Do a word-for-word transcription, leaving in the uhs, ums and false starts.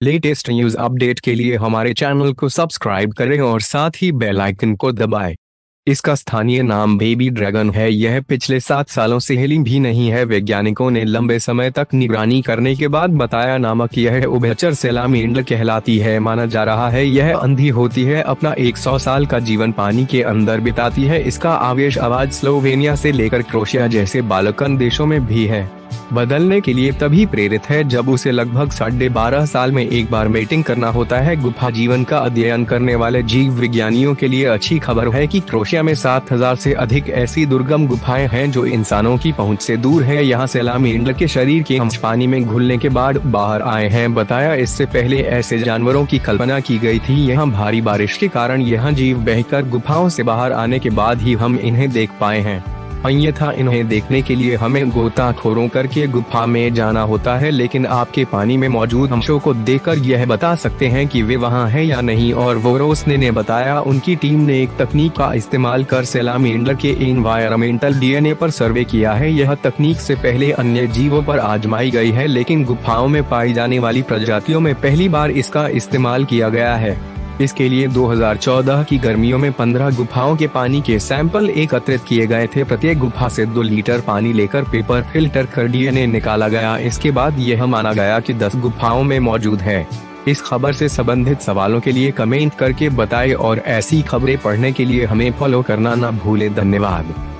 Latest news update के लिए हमारे चैनल को सब्सक्राइब करें और साथ ही बेल आइकन को दबाएं। इसका स्थानीय नाम बेबी ड्रैगन है। यह पिछले सात सालों से हिली भी नहीं है। वैज्ञानिकों ने लंबे समय तक निगरानी करने के बाद बताया नामक यह उभयचर सैलामेंडर कहलाती है। माना जा रहा है यह अंधी होती है, अपना एक सौ साल का जीवन पानी के अंदर बिताती है। इसका आवेश आवाज स्लोवेनिया से लेकर क्रोएशिया जैसे बाल्कन देशों में भी है। बदलने के लिए तभी प्रेरित है जब उसे लगभग साढ़े बारह साल में एक बार मेटिंग करना होता है। गुफा जीवन का अध्ययन करने वाले जीव विज्ञानियों के लिए अच्छी खबर है कि क्रोएशिया में सात हजार से अधिक ऐसी दुर्गम गुफाएं हैं जो इंसानों की पहुंच से दूर है। यहाँ सैलामेंडर के शरीर के अंश पानी में घुलने के बाद बाहर आए हैं। बताया इससे पहले ऐसे जानवरों की कल्पना की गई थी। यहाँ भारी बारिश के कारण यह जीव बहकर गुफाओं से बाहर आने के बाद ही हम इन्हें देख पाए हैं। अन्यथा इन्हें देखने के लिए हमें गोताखोरों करके गुफा में जाना होता है, लेकिन आपके पानी में मौजूद अंशों को देखकर यह बता सकते हैं कि वे वहां हैं या नहीं। और वोरोसने ने बताया उनकी टीम ने एक तकनीक का इस्तेमाल कर सैलामेंडर के एनवायरमेंटल डीएनए पर सर्वे किया है। यह तकनीक से पहले अन्य जीवों पर आजमाई गई है, लेकिन गुफाओं में पाई जाने वाली प्रजातियों में पहली बार इसका इस्तेमाल किया गया है। इसके लिए दो हज़ार चौदह की गर्मियों में पंद्रह गुफाओं के पानी के सैंपल एकत्रित किए गए थे। प्रत्येक गुफा से दो लीटर पानी लेकर पेपर फिल्टर कर डीएनए निकाला गया। इसके बाद यह माना गया कि दस गुफाओं में मौजूद है। इस खबर से संबंधित सवालों के लिए कमेंट करके बताएं और ऐसी खबरें पढ़ने के लिए हमें फॉलो करना न भूलें। धन्यवाद।